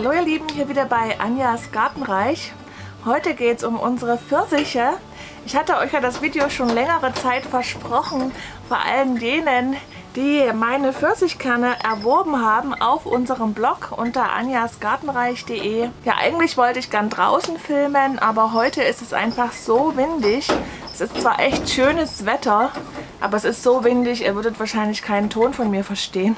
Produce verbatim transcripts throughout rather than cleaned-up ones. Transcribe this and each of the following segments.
Hallo ihr Lieben, hier wieder bei Anjas Gartenreich. Heute geht es um unsere Pfirsiche. Ich hatte euch ja das Video schon längere Zeit versprochen, vor allem denen, die meine Pfirsichkerne erworben haben auf unserem Blog unter anjasgartenreich punkt de. Ja, eigentlich wollte ich gern draußen filmen, aber heute ist es einfach so windig. Es ist zwar echt schönes Wetter, aber es ist so windig, ihr würdet wahrscheinlich keinen Ton von mir verstehen.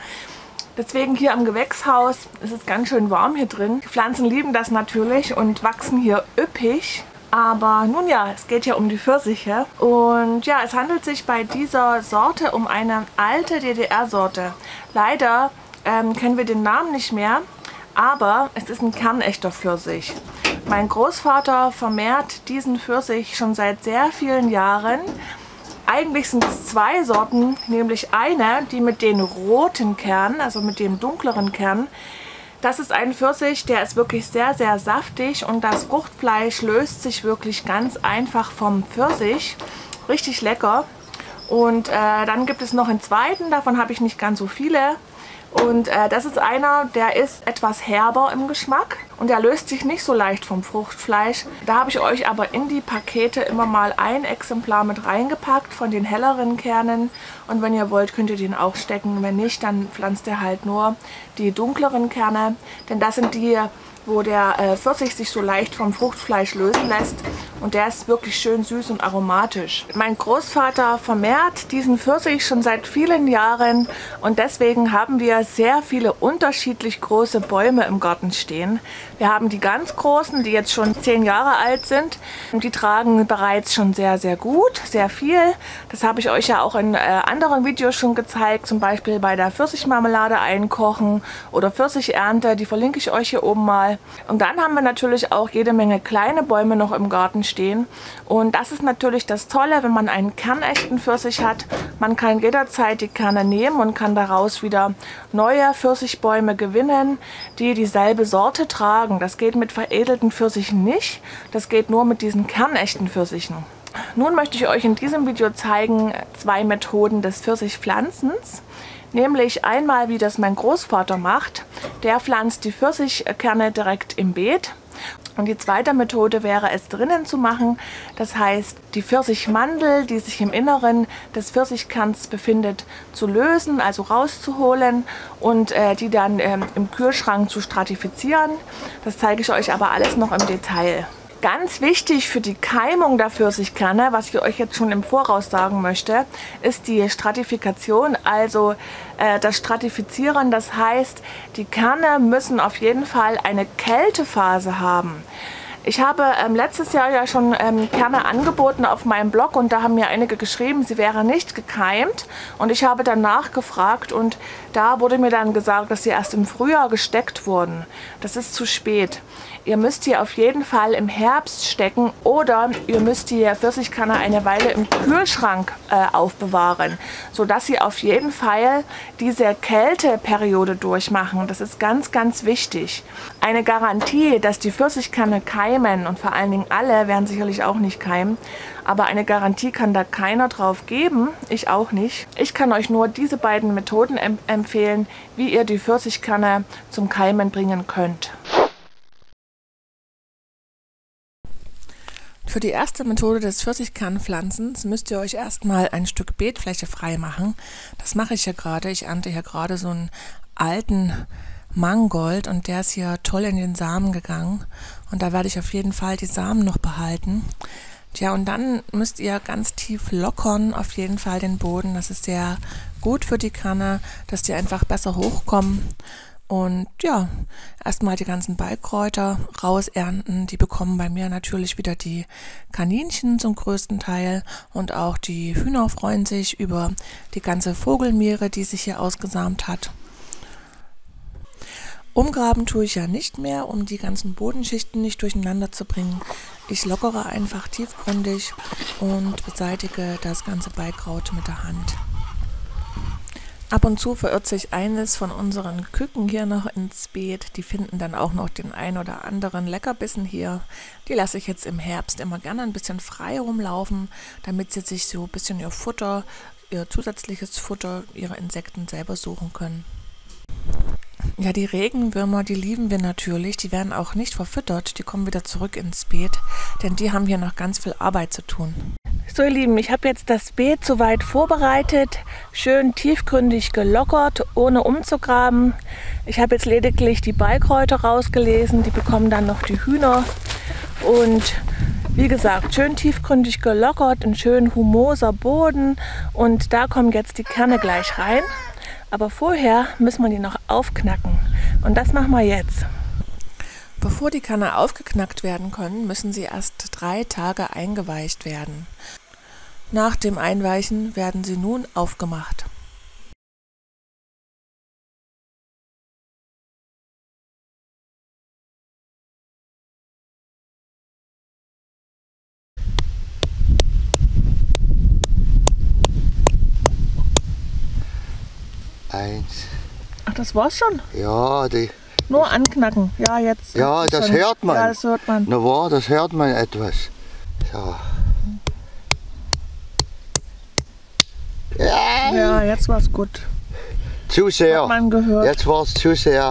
Deswegen hier am Gewächshaus ist es ganz schön warm hier drin. Die Pflanzen lieben das natürlich und wachsen hier üppig. Aber nun ja, es geht ja um die Pfirsiche. Und ja, es handelt sich bei dieser Sorte um eine alte D D R-Sorte. Leider ähm, kennen wir den Namen nicht mehr, aber es ist ein kernechter Pfirsich. Mein Großvater vermehrt diesen Pfirsich schon seit sehr vielen Jahren. Eigentlich sind es zwei Sorten, nämlich eine, die mit den roten Kernen, also mit dem dunkleren Kern. Das ist ein Pfirsich, der ist wirklich sehr, sehr saftig und das Fruchtfleisch löst sich wirklich ganz einfach vom Pfirsich. Richtig lecker. Und äh, dann gibt es noch einen zweiten, davon habe ich nicht ganz so viele. Und äh, das ist einer, der ist etwas herber im Geschmack und der löst sich nicht so leicht vom Fruchtfleisch. Da habe ich euch aber in die Pakete immer mal ein Exemplar mit reingepackt von den helleren Kernen. Und wenn ihr wollt, könnt ihr den auch stecken. Wenn nicht, dann pflanzt ihr halt nur die dunkleren Kerne. Denn das sind die, wo der äh, Pfirsich sich so leicht vom Fruchtfleisch lösen lässt. Und der ist wirklich schön süß und aromatisch. Mein Großvater vermehrt diesen Pfirsich schon seit vielen Jahren. Und deswegen haben wir sehr viele unterschiedlich große Bäume im Garten stehen. Wir haben die ganz großen, die jetzt schon zehn Jahre alt sind. Und die tragen bereits schon sehr, sehr gut, sehr viel. Das habe ich euch ja auch in äh, anderen Videos schon gezeigt. Zum Beispiel bei der Pfirsichmarmelade einkochen oder Pfirsichernte. Die verlinke ich euch hier oben mal. Und dann haben wir natürlich auch jede Menge kleine Bäume noch im Garten stehen. Und das ist natürlich das Tolle, wenn man einen kernechten Pfirsich hat. Man kann jederzeit die Kerne nehmen und kann daraus wieder neue Pfirsichbäume gewinnen, die dieselbe Sorte tragen. Das geht mit veredelten Pfirsichen nicht. Das geht nur mit diesen kernechten Pfirsichen. Nun möchte ich euch in diesem Video zeigen zwei Methoden des Pfirsichpflanzens. Nämlich einmal, wie das mein Großvater macht. Der pflanzt die Pfirsichkerne direkt im Beet. Und die zweite Methode wäre, es drinnen zu machen. Das heißt, die Pfirsichmandel, die sich im Inneren des Pfirsichkerns befindet, zu lösen, also rauszuholen und äh, die dann ähm, im Kühlschrank zu stratifizieren. Das zeige ich euch aber alles noch im Detail. Ganz wichtig für die Keimung der Pfirsichkerne, was ich euch jetzt schon im Voraus sagen möchte, ist die Stratifikation, also äh, das Stratifizieren. Das heißt, die Kerne müssen auf jeden Fall eine Kältephase haben. Ich habe ähm, letztes Jahr ja schon ähm, Kerne angeboten auf meinem Blog und da haben mir einige geschrieben, sie wären nicht gekeimt. Und ich habe dann nachgefragt und da wurde mir dann gesagt, dass sie erst im Frühjahr gesteckt wurden. Das ist zu spät. Ihr müsst die auf jeden Fall im Herbst stecken oder ihr müsst die Pfirsichkerne eine Weile im Kühlschrank äh, aufbewahren, sodass sie auf jeden Fall diese Kälteperiode durchmachen. Das ist ganz, ganz wichtig. Eine Garantie, dass die Pfirsichkerne keimen und vor allen Dingen alle werden sicherlich auch nicht keimen, aber eine Garantie kann da keiner drauf geben, ich auch nicht. Ich kann euch nur diese beiden Methoden em- empfehlen, wie ihr die Pfirsichkerne zum Keimen bringen könnt. Für die erste Methode des Pfirsichkernpflanzens müsst ihr euch erstmal ein Stück Beetfläche frei machen. Das mache ich hier gerade. Ich ernte hier gerade so einen alten Mangold und der ist hier toll in den Samen gegangen. Und da werde ich auf jeden Fall die Samen noch behalten. Tja, und dann müsst ihr ganz tief lockern, auf jeden Fall den Boden. Das ist sehr gut für die Kerne, dass die einfach besser hochkommen. Und ja, erstmal die ganzen Beikräuter rausernten. Die bekommen bei mir natürlich wieder die Kaninchen zum größten Teil. Und auch die Hühner freuen sich über die ganze Vogelmeere, die sich hier ausgesamt hat. Umgraben tue ich ja nicht mehr, um die ganzen Bodenschichten nicht durcheinander zu bringen. Ich lockere einfach tiefgründig und beseitige das ganze Beikraut mit der Hand. Ab und zu verirrt sich eines von unseren Küken hier noch ins Beet. Die finden dann auch noch den ein oder anderen Leckerbissen hier. Die lasse ich jetzt im Herbst immer gerne ein bisschen frei rumlaufen, damit sie sich so ein bisschen ihr Futter, ihr zusätzliches Futter, ihre Insekten selber suchen können. Ja, die Regenwürmer, die lieben wir natürlich. Die werden auch nicht verfüttert. Die kommen wieder zurück ins Beet, denn die haben hier noch ganz viel Arbeit zu tun. So ihr Lieben, ich habe jetzt das Beet soweit vorbereitet, schön tiefgründig gelockert, ohne umzugraben. Ich habe jetzt lediglich die Beikräuter rausgelesen, die bekommen dann noch die Hühner. Und wie gesagt, schön tiefgründig gelockert, ein schön humoser Boden und da kommen jetzt die Kerne gleich rein. Aber vorher müssen wir die noch aufknacken und das machen wir jetzt. Bevor die Kerne aufgeknackt werden können, müssen sie erst drei Tage eingeweicht werden. Nach dem Einweichen werden sie nun aufgemacht. Eins. Ach, das war's schon? Ja, die. Nur anknacken. Ja, jetzt. Ja, das schon. hört man. Ja, das hört man. Na wahr, das hört man etwas. So. Ja, Ja, jetzt war's gut. zu sehr. Hat man gehört. Jetzt war's zu sehr.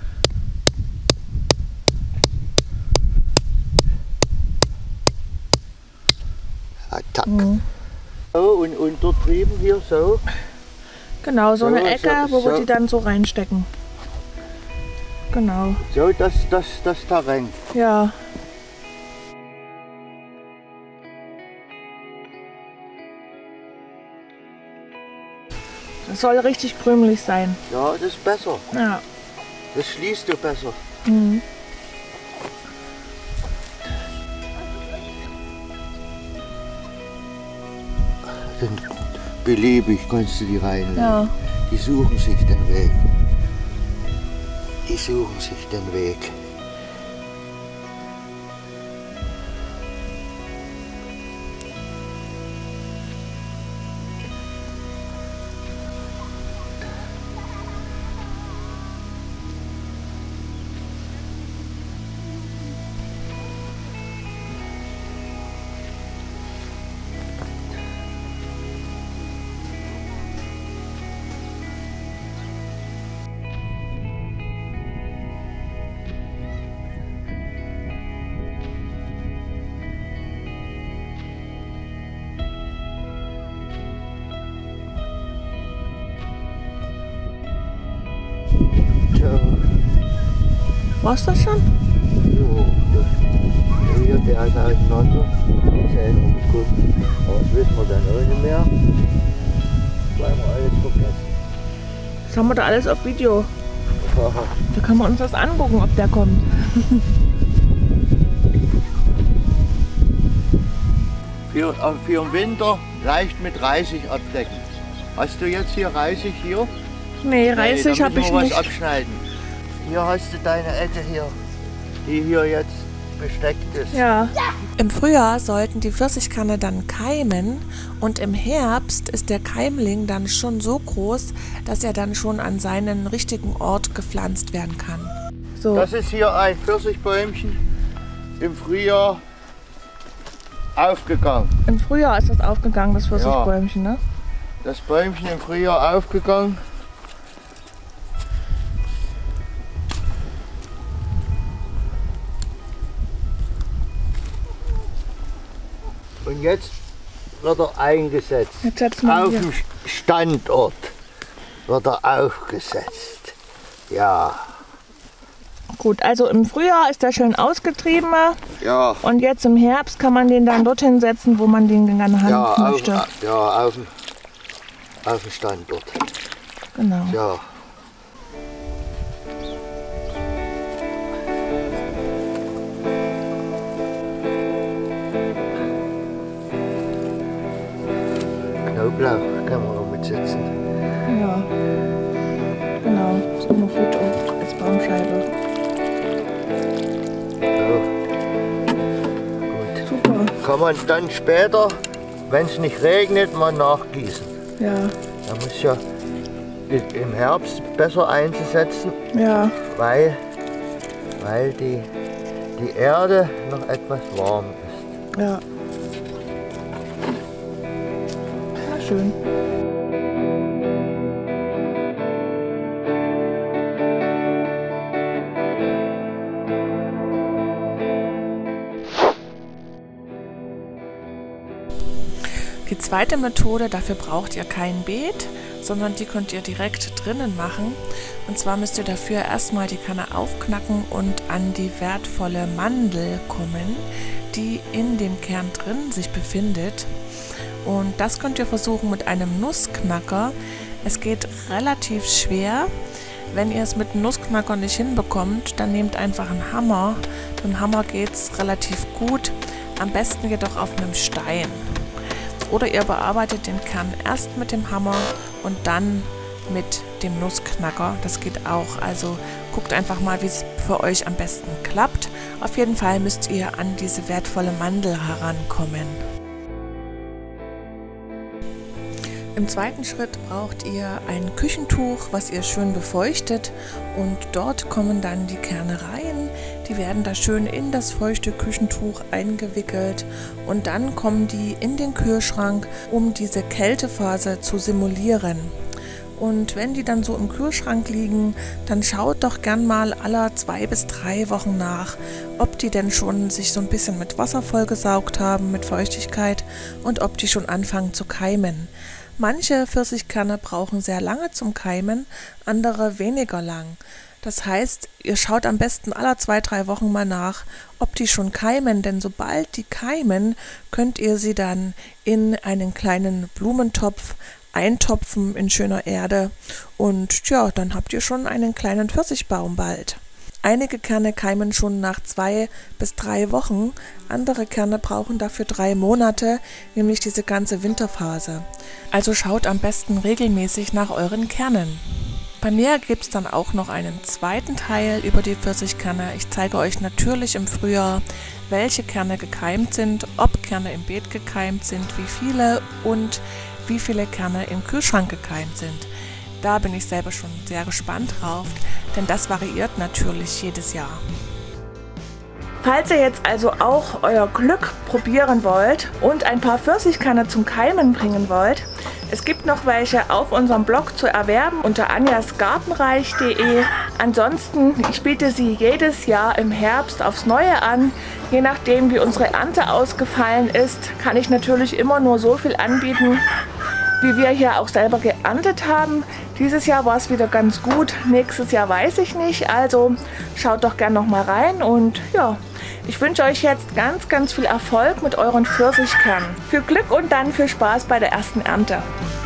Attack. Mhm. So, und, und dort drüben hier so. Genau, so, So, eine Ecke, so, wo wir so. die dann so reinstecken. Genau. So, das, das, das Terrain. Ja. Das soll richtig krümelig sein. Ja, das ist besser. Ja. Das schließt du besser. Mhm. Dann beliebig kannst du die reinlegen. Ja. Die suchen sich den Weg. Die suchen sich den Weg. So, War's das schon? so, das, hier, der ist auseinander. Die Zähne umgucken. Aber das wissen wir dann auch nicht mehr. Weil wir alles vergessen. Das haben wir da alles auf Video. Aha. Da kann man uns das angucken, ob der kommt. Für, äh, für den Winter leicht mit Reisig abdecken. Hast du jetzt hier Reisig hier? Nee, Reisig habe ich was nicht. abschneiden. Hier hast du deine Ette hier, die hier jetzt besteckt ist. Ja. Im Frühjahr sollten die Pfirsichkerne dann keimen und im Herbst ist der Keimling dann schon so groß, dass er dann schon an seinen richtigen Ort gepflanzt werden kann. So. Das ist hier ein Pfirsichbäumchen im Frühjahr aufgegangen. Im Frühjahr ist das aufgegangen, das Pfirsichbäumchen, ne? Das Bäumchen im Frühjahr aufgegangen. Und jetzt wird er eingesetzt. Jetzt setzen wir Auf hier. dem Standort wird er aufgesetzt. Ja. Gut, also im Frühjahr ist er schön ausgetrieben Ja. und jetzt im Herbst kann man den dann dorthin setzen, wo man den gerne haben Ja, auf, möchte. ja auf, dem, auf dem Standort. Genau. Ja. Knoblauch kann man auch mitsetzen. Ja. Genau, ist immer gut auch als Baumscheibe. Ja. Gut. Super. Kann man dann später, wenn es nicht regnet, mal nachgießen. Ja, Da muss ja im Herbst besser einzusetzen, ja. weil, weil die, die Erde noch etwas warm ist. Ja. Na schön. zweite Methode, dafür braucht ihr kein Beet, sondern die könnt ihr direkt drinnen machen. Und zwar müsst ihr dafür erstmal die Kanne aufknacken und an die wertvolle Mandel kommen, die in dem Kern drin sich befindet. Und das könnt ihr versuchen mit einem Nussknacker. Es geht relativ schwer. Wenn ihr es mit einem Nussknacker nicht hinbekommt, dann nehmt einfach einen Hammer. Mit dem Hammer geht es relativ gut, am besten jedoch auf einem Stein. Oder ihr bearbeitet den Kern erst mit dem Hammer und dann mit dem Nussknacker. Das geht auch. Also guckt einfach mal, wie es für euch am besten klappt. Auf jeden Fall müsst ihr an diese wertvolle Mandel herankommen. Im zweiten Schritt braucht ihr ein Küchentuch, was ihr schön befeuchtet, und dort kommen dann die Kerne rein. Die werden da schön in das feuchte Küchentuch eingewickelt und dann kommen die in den Kühlschrank, um diese Kältephase zu simulieren. Und wenn die dann so im Kühlschrank liegen, dann schaut doch gern mal alle zwei bis drei Wochen nach, ob die denn schon sich so ein bisschen mit Wasser vollgesaugt haben, mit Feuchtigkeit, und ob die schon anfangen zu keimen. Manche Pfirsichkerne brauchen sehr lange zum Keimen, andere weniger lang. Das heißt, ihr schaut am besten alle zwei, drei Wochen mal nach, ob die schon keimen, denn sobald die keimen, könnt ihr sie dann in einen kleinen Blumentopf eintopfen in schöner Erde und ja, dann habt ihr schon einen kleinen Pfirsichbaum bald. Einige Kerne keimen schon nach zwei bis drei Wochen, andere Kerne brauchen dafür drei Monate, nämlich diese ganze Winterphase. Also schaut am besten regelmäßig nach euren Kernen. Bei mir gibt es dann auch noch einen zweiten Teil über die Pfirsichkerne. Ich zeige euch natürlich im Frühjahr, welche Kerne gekeimt sind, ob Kerne im Beet gekeimt sind, wie viele und wie viele Kerne im Kühlschrank gekeimt sind. Da bin ich selber schon sehr gespannt drauf, denn das variiert natürlich jedes Jahr. Falls ihr jetzt also auch euer Glück probieren wollt und ein paar Pfirsichkerne zum Keimen bringen wollt, es gibt noch welche auf unserem Blog zu erwerben unter anjasgartenreich punkt de. Ansonsten, ich biete sie jedes Jahr im Herbst aufs Neue an. Je nachdem, wie unsere Ernte ausgefallen ist, kann ich natürlich immer nur so viel anbieten, wie wir hier auch selber geerntet haben. Dieses Jahr war es wieder ganz gut, nächstes Jahr weiß ich nicht, also schaut doch gern noch mal rein und ja, ich wünsche euch jetzt ganz, ganz viel Erfolg mit euren Pfirsichkernen. Viel Glück und dann viel Spaß bei der ersten Ernte.